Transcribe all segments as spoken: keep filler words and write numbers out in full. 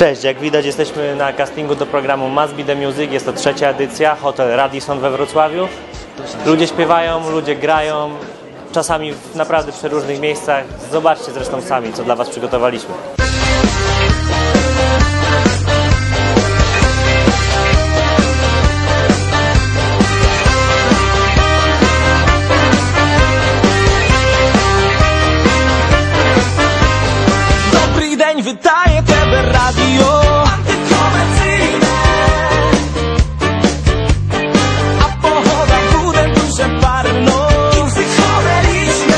Cześć, jak widać jesteśmy na castingu do programu Must Be The Music, jest to trzecia edycja, hotel Radisson we Wrocławiu. Ludzie śpiewają, ludzie grają, czasami w naprawdę przeróżnych miejscach. Zobaczcie zresztą sami, co dla Was przygotowaliśmy. Dobry dzień, witaje Ciebie radio antykomercyjne, a pochoda w górę duże parno i psychodeliczne.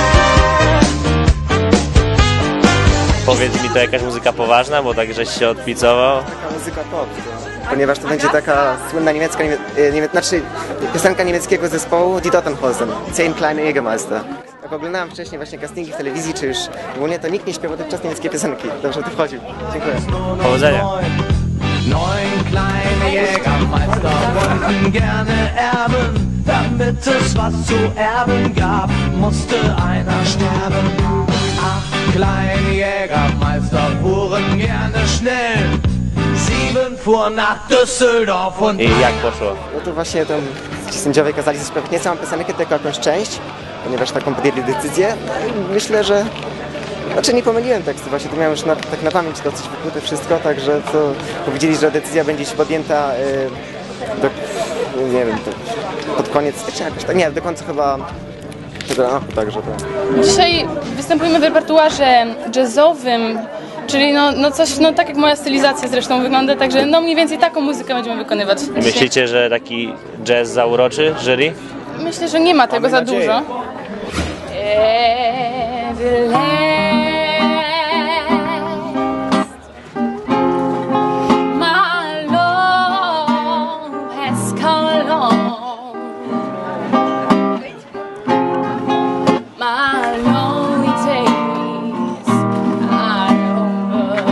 Powiedz mi, to jakaś muzyka poważna, bo tak żeś się odpicował. Taka muzyka pop, to, ponieważ to będzie taka słynna niemiecka, niemie, niemie, znaczy piosenka niemieckiego zespołu Die Totenhosen, Zehn kleine Jägermeister. Jak oglądałem wcześniej właśnie castingi w telewizji, czy już ogólnie, to nikt nie śpiewał dotychczas niemieckie piosenki. Dobrze o to wchodził. Dziękuję. Powodzenia. Neun kleine Jägermeister wollten gerne erben, damit es was zu erben gab, musste einer sterben. Acht kleine Jägermeister fuhren gerne schnell, sieben fuhren nach Düsseldorf und... I jak poszło? No to właśnie tam ci sędziowie kazali zaśpiewać nie całą piosenkę, tylko jakąś część, ponieważ taką podjęli decyzję. I myślę, że... Znaczy nie pomyliłem tekstu, właśnie to miałem już na, tak na pamięć dosyć wykute wszystko, także to powiedzieli, że decyzja będzie się podjęta yy, do, nie wiem, to pod koniec, czy jakoś tak, nie, do końca chyba tego roku, także to... Dzisiaj występujemy w repertuarze jazzowym, czyli no, no coś, no tak jak moja stylizacja zresztą wygląda, także no mniej więcej taką muzykę będziemy wykonywać dzisiaj. Myślicie, że taki jazz zauroczy jury? Myślę, że nie ma tego za nadzieję. dużo. Every my love has come along. My lonely days are over.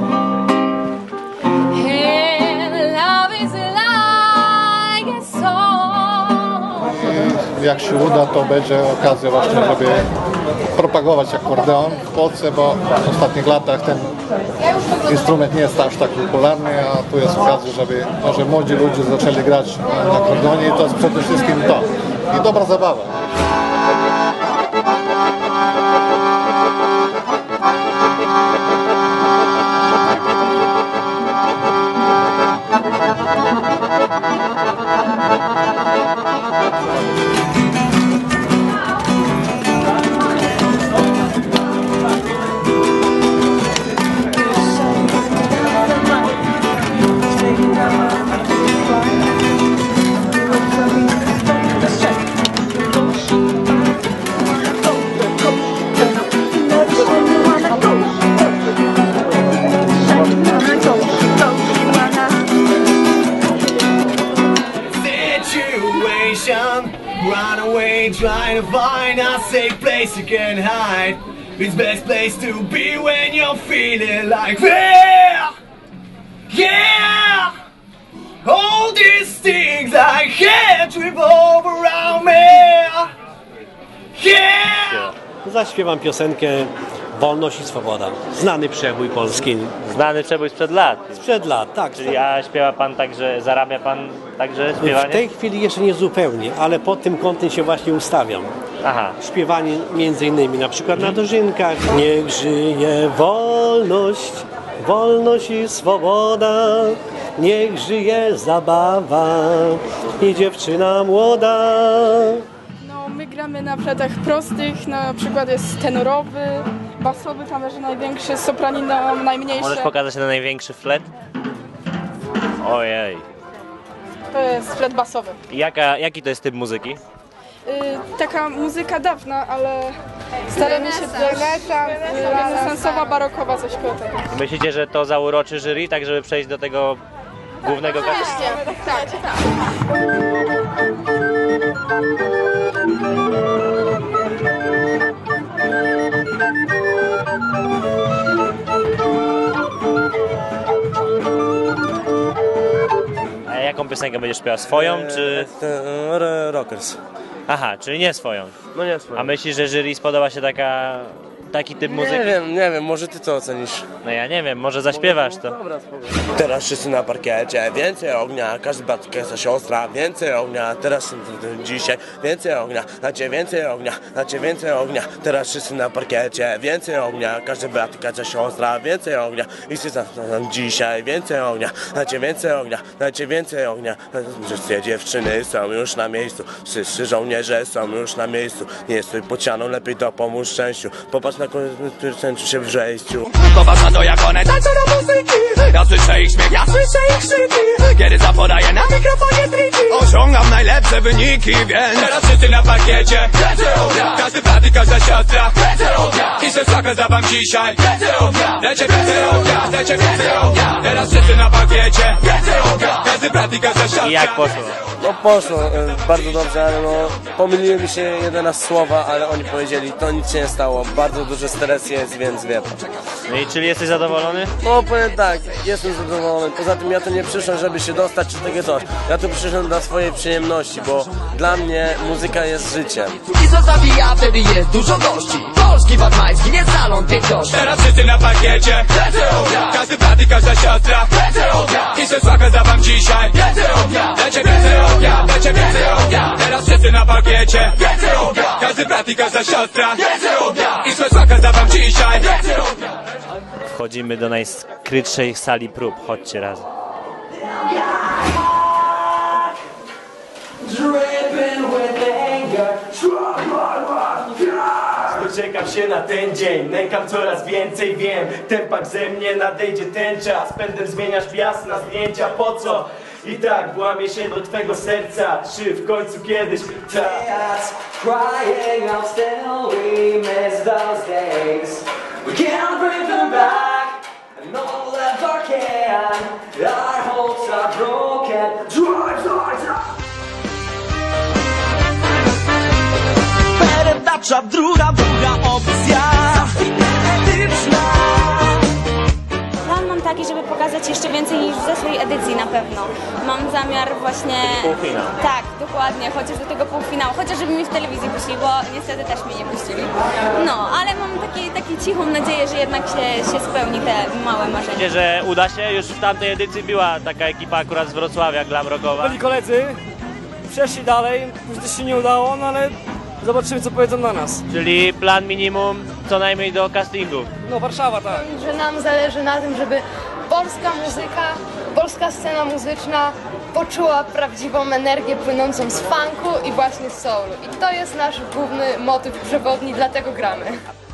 And love is like a song. Jak się uda, to będzie okazja właśnie, żeby propagować akordeon w Polsce, bo w ostatnich latach ten instrument nie jest aż tak popularny, a tu jest okazja, żeby może młodzi ludzie zaczęli grać na akordeonie i to jest przede wszystkim to. I dobra zabawa. Run away, trying to find a safe place you can hide. It's best place to be when you're feeling like yeah, yeah. All these things I can't revolve around me. Yeah. Zaśpiewam piosenkę Wolność i Swoboda. Znany przebój polski. Znany przebój sprzed lat. Sprzed lat, tak. Czyli a śpiewa Pan także, zarabia Pan także śpiewanie? W tej chwili jeszcze nie zupełnie, ale pod tym kątem się właśnie ustawiam. Aha. Śpiewanie między innymi na przykład na dożynkach. Niech żyje wolność, wolność i swoboda. Niech żyje zabawa i dziewczyna młoda. No, my gramy na fletach prostych, na przykład jest tenorowy, basowy, tam leży największy, sopranino najmniejszy. Możesz pokazać na największy flet? Ojej. To jest flet basowy. Jaka, jaki to jest typ muzyki? Yy, taka muzyka dawna, ale staramy się dość renesansowa, barokowa, coś koło tego. Myślicie, że to zauroczy jury, tak żeby przejść do tego głównego castingu? Tak, tak. A jaką piosenkę będziesz śpiewał? Swoją czy... Rockers. Aha, czyli nie swoją. No nie swoją. A myślisz, że jury spodoba się taka taki typ Nie muzyki? wiem, nie wiem, może ty to ocenisz. No ja nie wiem, może zaśpiewasz to. Teraz wszyscy na parkiecie, więcej ognia, każdy brat, każda siostra, więcej ognia, teraz dzisiaj więcej ognia, znacie więcej ognia, znacie więcej ognia, teraz wszyscy na parkiecie, więcej ognia, każdy brat, każda siostra, więcej ognia i wszyscy dzisiaj więcej ognia, znacie więcej ognia, znacie więcej ognia, wszystkie dziewczyny są już na miejscu, wszyscy żołnierze są już na miejscu, nie stój pod ścianą, lepiej dopomóż szczęściu, popatrz na który centrzy się w wrzejściu. Popatrz na to, jak one tańczą do muzyki. Ja słyszę ich śmiech, ja słyszę ich krzyki. Kiedy zapodaję na mikrofonie triki, osiągam najlepsze wyniki, więc teraz wszyscy na parkiecie, więcej ognia. Każdy brat i każda siostra, więcej ognia. I się słaka za wam dzisiaj, więcej ognia. Dajcie więcej ognia, dajcie więcej ognia. Teraz wszyscy na parkiecie, więcej ognia. Każdy brat i każda siostra. I jak poszło? No poszło e, bardzo dobrze, ale no pomyliły mi się jedenaście słowa, ale oni powiedzieli, to nic się nie stało, bardzo duży stres jest, więc wie pan. No i czyli jesteś zadowolony? No powiem tak, jestem zadowolony, poza tym ja tu nie przyszłem, żeby się dostać czy takie coś, ja tu przyszedłem dla swojej przyjemności, bo dla mnie muzyka jest życiem. I co zabija, wtedy jest dużo gości. Polski Batmański, nie salon piękności. Teraz wszyscy na parkiecie, więcej ognia. Każdy brat i każda siostra, więcej ognia. I się słaka za wam dzisiaj, więcej ognia. Dajcie więcej ognia, dajcie więcej ognia. Teraz wszyscy na parkiecie, więcej ognia. Każdy brat i każda siostra, więcej ognia. I się słaka za wam dzisiaj, więcej ognia. Wchodzimy do najskrytszej sali prób, chodźcie razem. Czekam się na ten dzień, nękam coraz więcej, wiem. Tempak ze mnie nadejdzie ten czas. Pędem zmieniasz gwiazd na zdjęcia, po co? I tak włamie się do twego serca. Czy w końcu kiedyś tak? Crying, I'm still we miss those days. We can't bring them back, no ever can. Our hopes are broken. Drive, drive, drive. Peredacza, druga, druga opcja. Medyczna. Plan mam taki, żeby pokazać jeszcze więcej niż w zeszłej edycji na pewno. Mam zamiar właśnie... Półfinał. Tak, dokładnie, chociaż do tego półfinału, chociaż żeby mnie w telewizji puścili, bo niestety też mnie nie puścili. No, ale mam taki, taki cichą nadzieję, że jednak się, się spełni te małe marzenia. Myślę, że uda się, już w tamtej edycji była taka ekipa akurat z Wrocławia, glam rockowa. Byli koledzy, przeszli dalej, później też się nie udało, no ale zobaczymy, co powiedzą na nas. Czyli plan minimum co najmniej do castingu. No Warszawa, tak. Że nam zależy na tym, żeby polska muzyka, polska scena muzyczna poczuła prawdziwą energię płynącą z funku i właśnie z soulu. I to jest nasz główny motyw przewodni, dlatego gramy.